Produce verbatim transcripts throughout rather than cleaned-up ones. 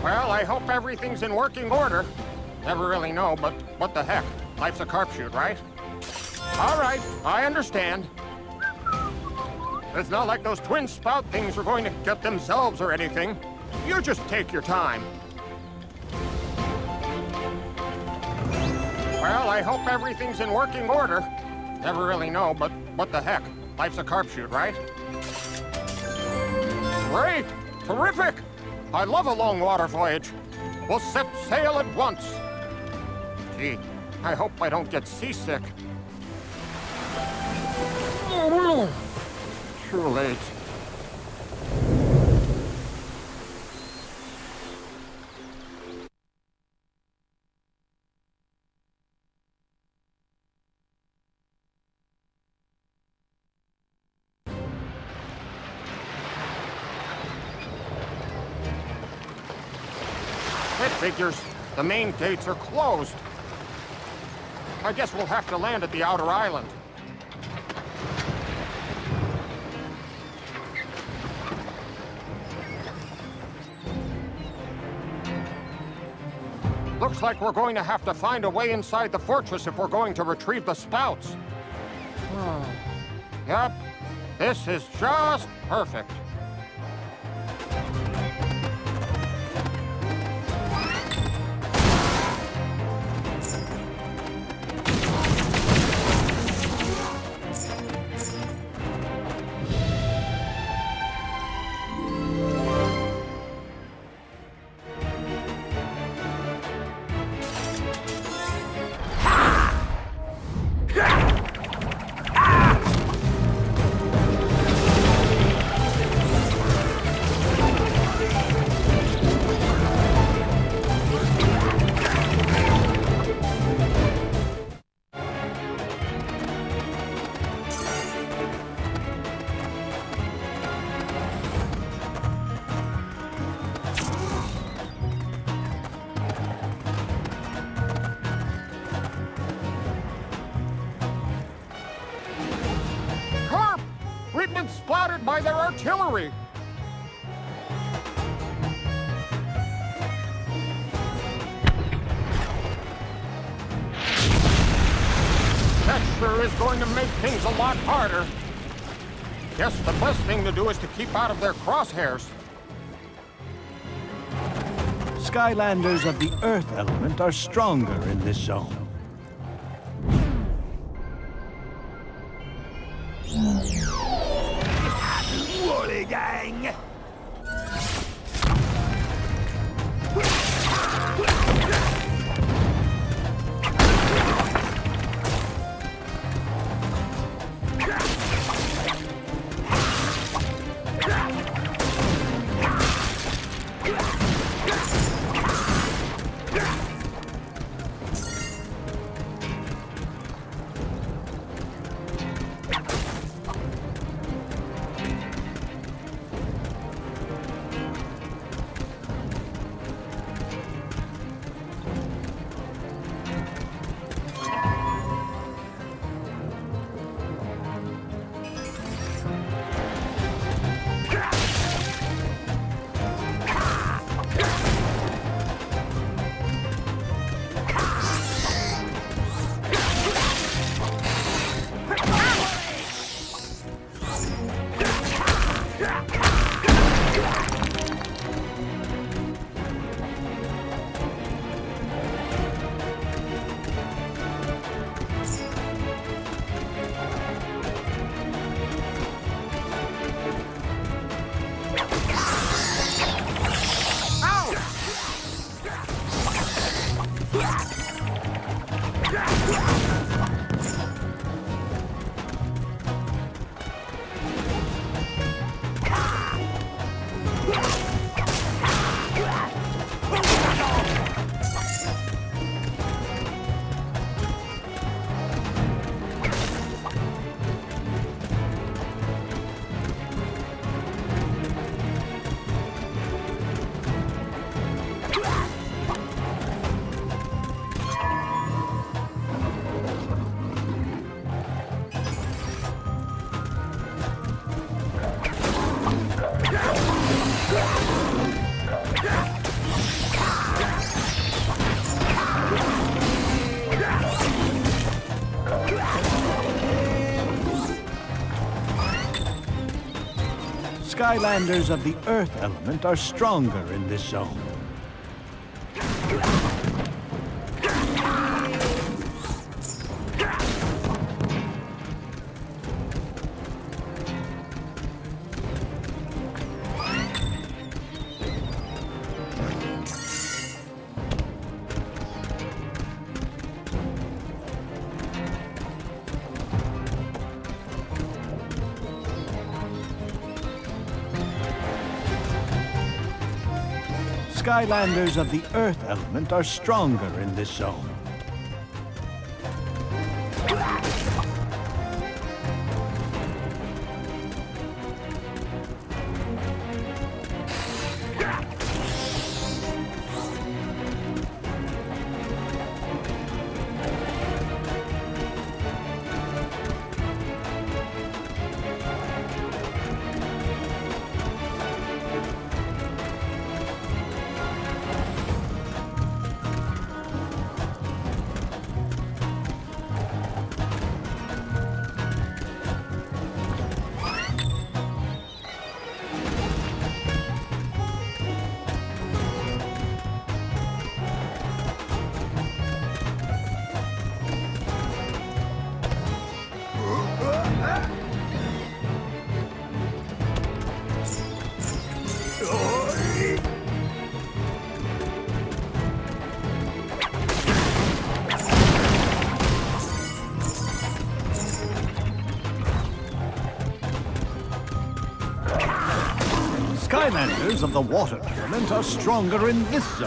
Well, I hope everything's in working order. Never really know, but what the heck? Life's a crapshoot, right? All right, I understand. It's not like those twin spout things are going to get themselves or anything. You just take your time. Well, I hope everything's in working order. Never really know, but what the heck? Life's a crapshoot, right? Great! Terrific! I love a long water voyage. We'll set sail at once. Gee, I hope I don't get seasick. Too late. It figures the main gates are closed. I guess we'll have to land at the outer island. Looks like we're going to have to find a way inside the fortress if we're going to retrieve the spouts. Yep, this is just perfect. Splattered by their artillery. That sure is going to make things a lot harder. Guess the best thing to do is to keep out of their crosshairs. Skylanders of the Earth element are stronger in this zone. Woolly gang! Skylanders of the Earth element are stronger in this zone. Skylanders of the Earth element are stronger in this zone. Skylanders of the water element are stronger in this zone.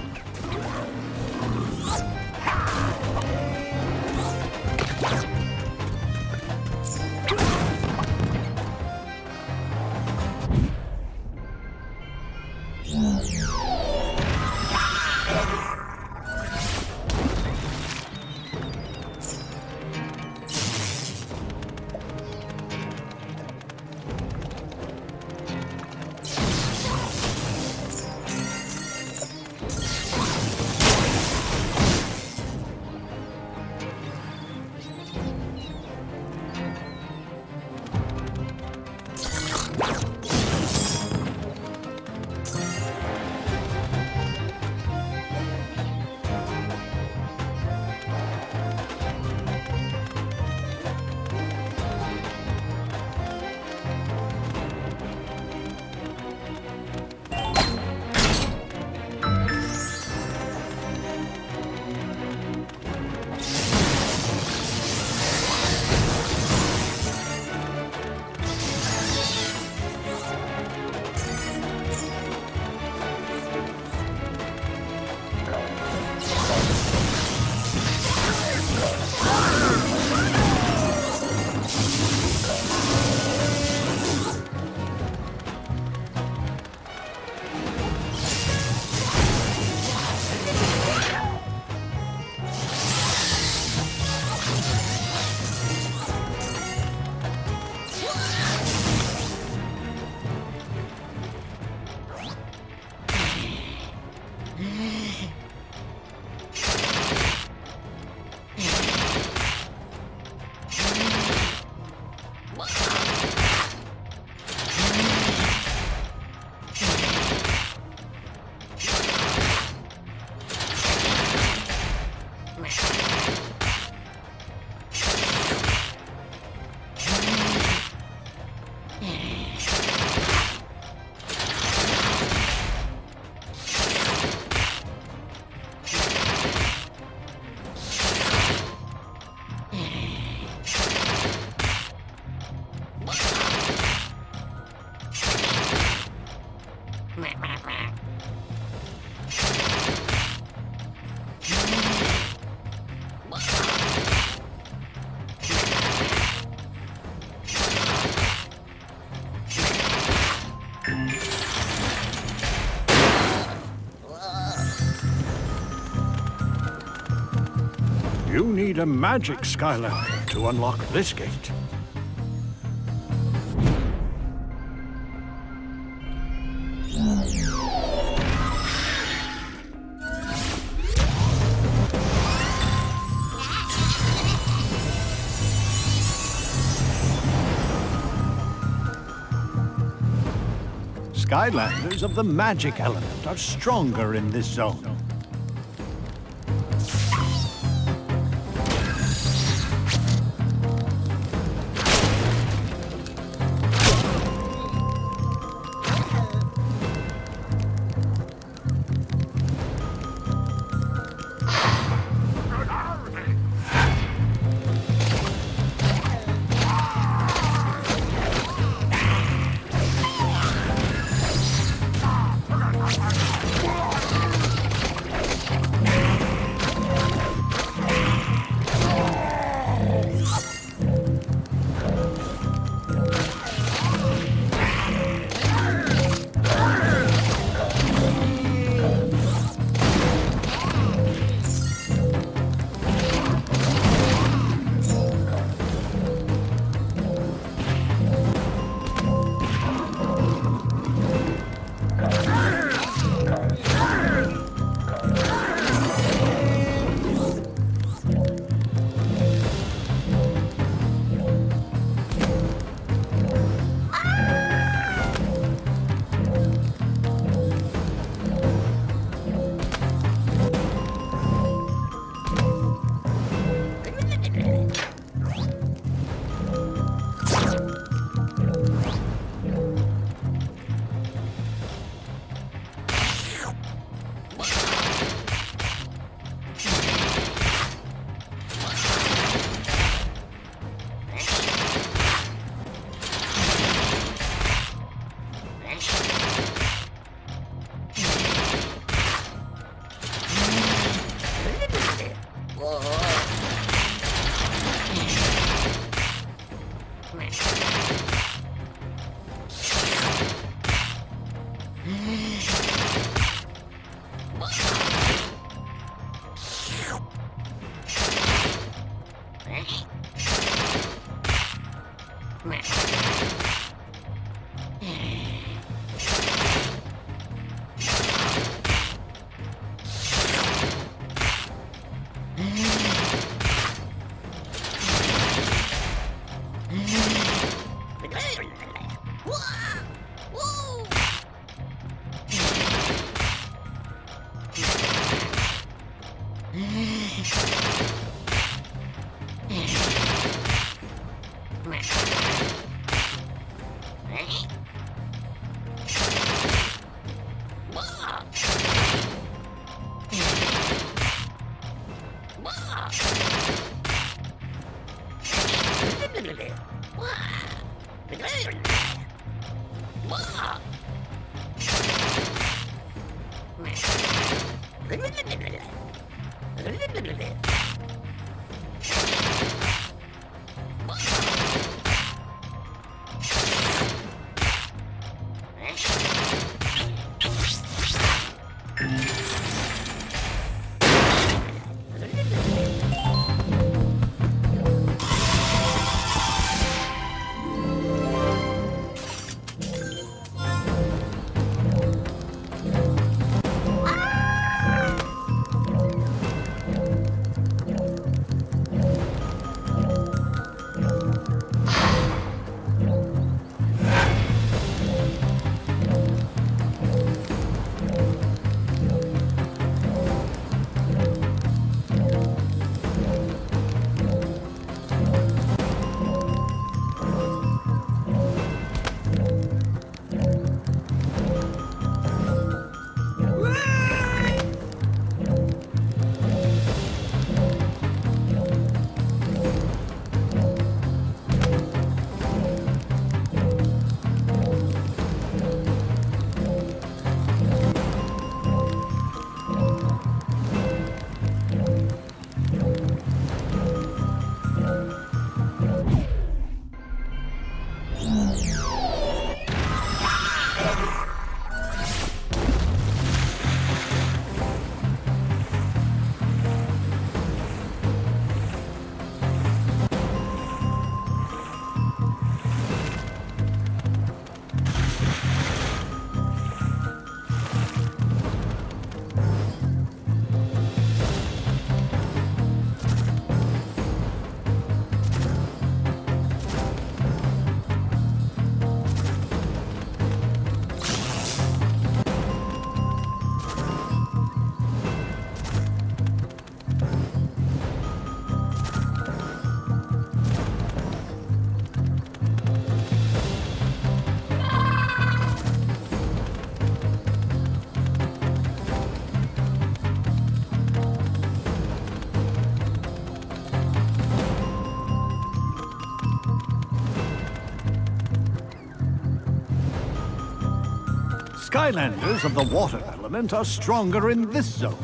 You need a magic Skylander to unlock this gate. Skylanders of the magic element are stronger in this zone. Skylanders of the water element are stronger in this zone.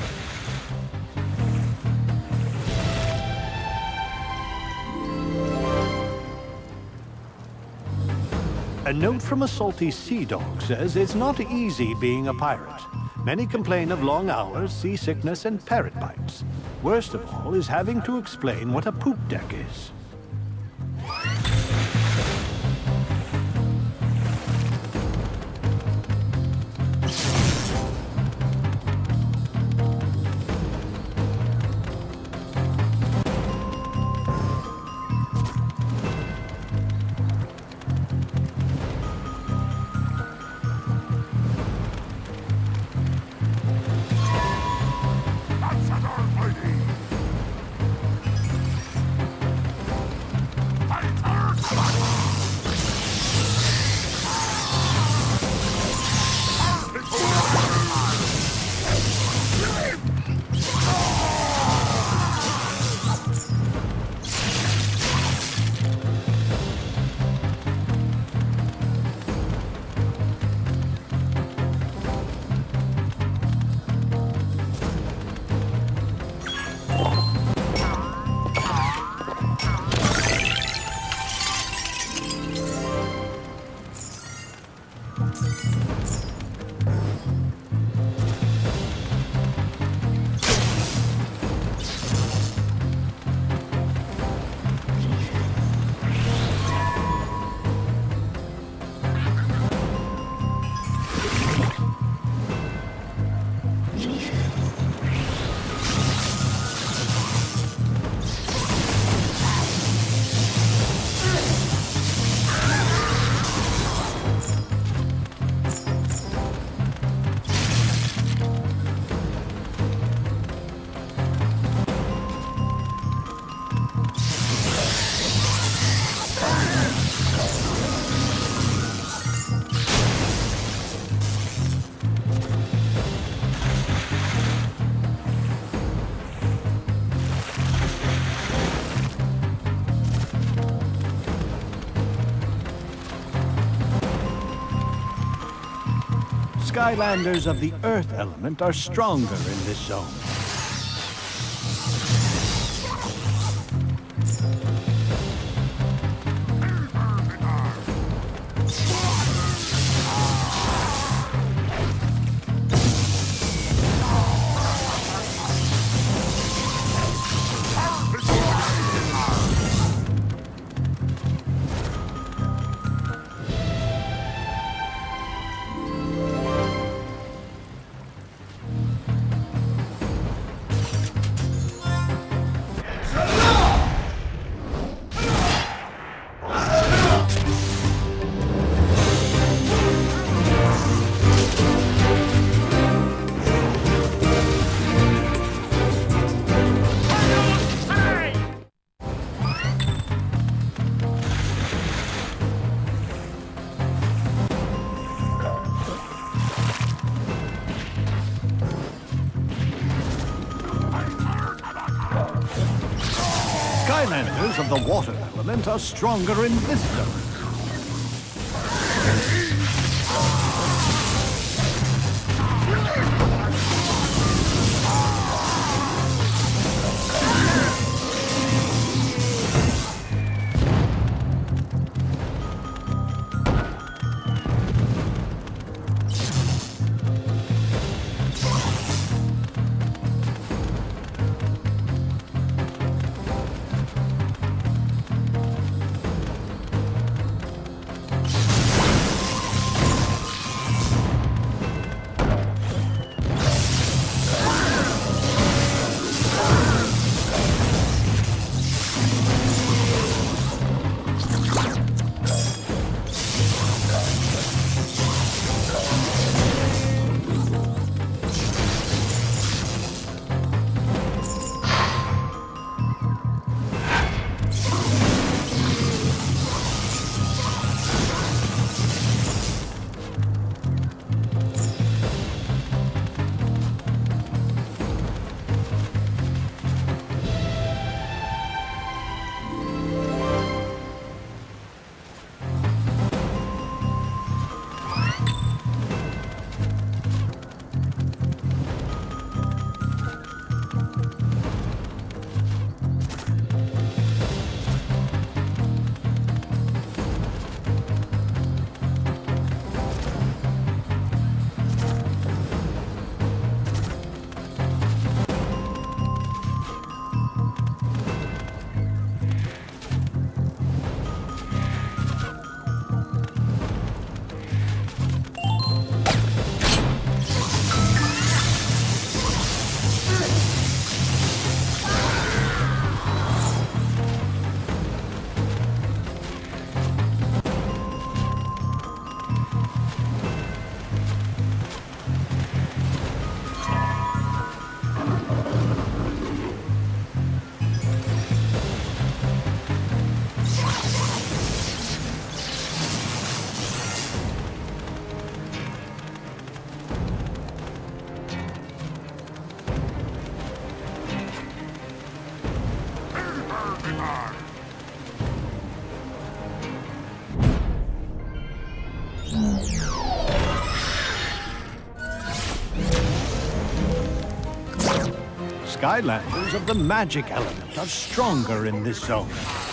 A note from a salty sea dog says it's not easy being a pirate. Many complain of long hours, seasickness, and parrot bites. Worst of all is having to explain what a poop deck is. Skylanders of the earth element are stronger in this zone. Skylanders of the water element are stronger in this zone. Skylanders of the magic element are stronger in this zone.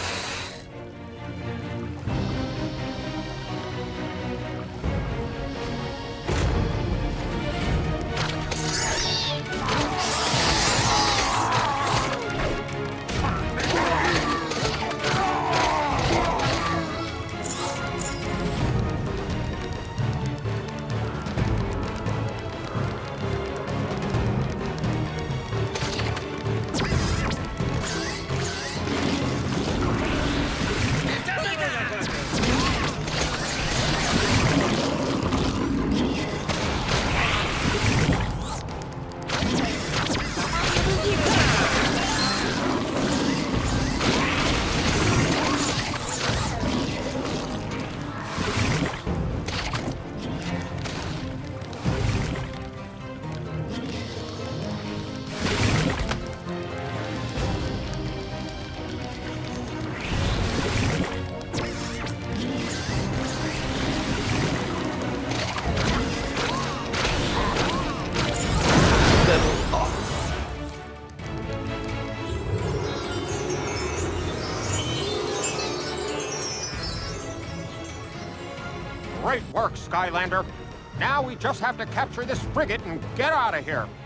Great work, Skylander. Now we just have to capture this frigate and get out of here.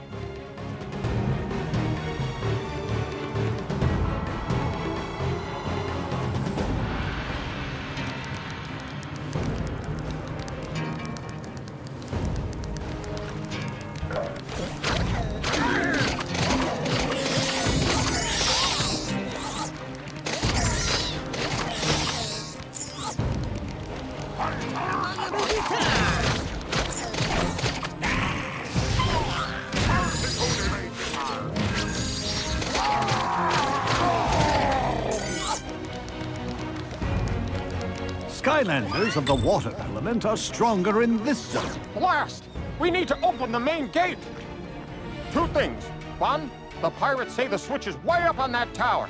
Skylanders of the water element are stronger in this zone. Blast! We need to open the main gate! Two things. One, the pirates say the switch is way up on that tower.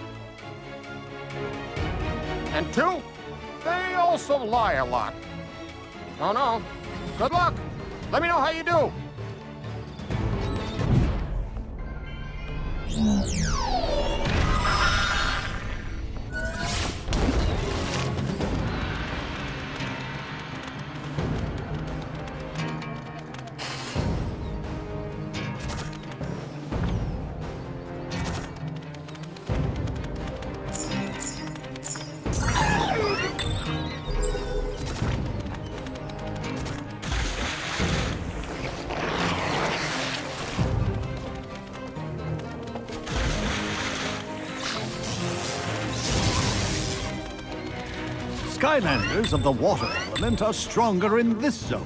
And two, they also lie a lot. Oh no. Good luck. Let me know how you do. Skylanders of the water element are stronger in this zone.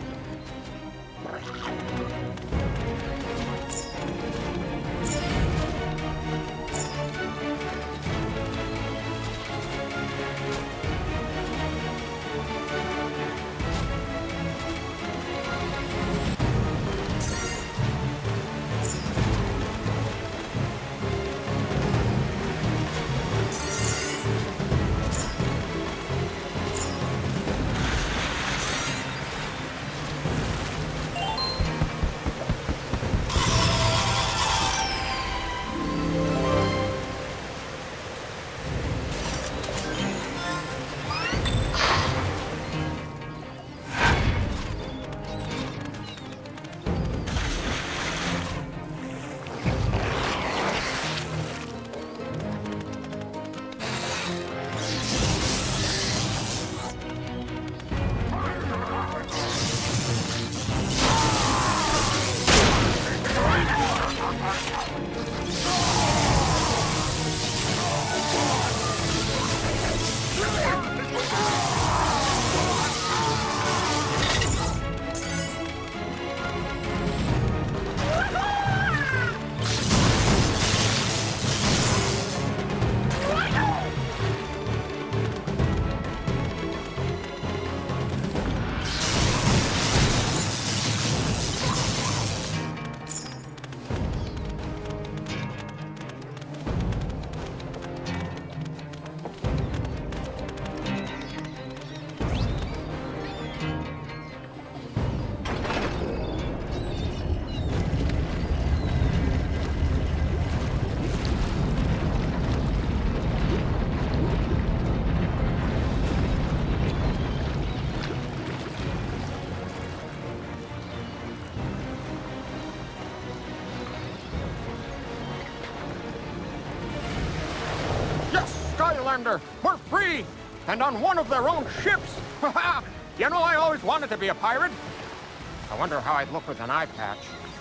Skylander. We're free, and on one of their own ships. You know, I always wanted to be a pirate. I wonder how I'd look with an eye patch.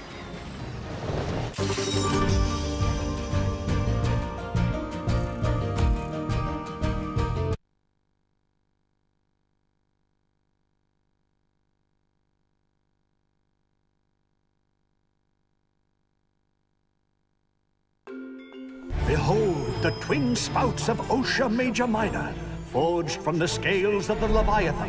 Behold the twin spouts of Ocre Major Minor, forged from the scales of the Leviathan.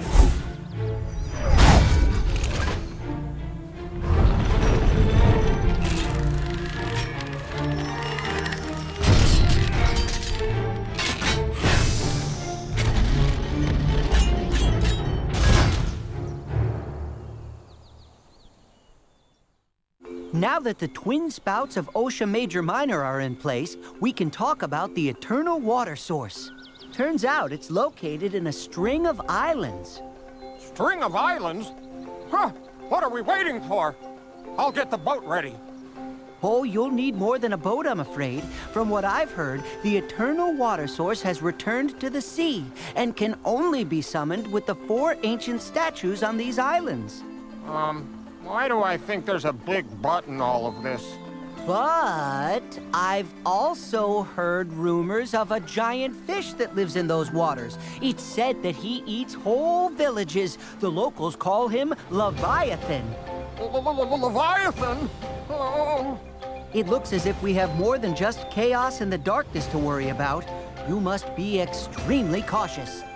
Now that the twin spouts of Ocre Major Minor are in place, we can talk about the eternal water source. Turns out it's located in a string of islands. String of islands? Huh, what are we waiting for? I'll get the boat ready. Oh, you'll need more than a boat, I'm afraid. From what I've heard, the eternal water source has returned to the sea and can only be summoned with the four ancient statues on these islands. Um... Why do I think there's a big but in all of this? But I've also heard rumors of a giant fish that lives in those waters. It's said that he eats whole villages. The locals call him Leviathan. Leviathan? Oh. It looks as if we have more than just chaos and the darkness to worry about. You must be extremely cautious.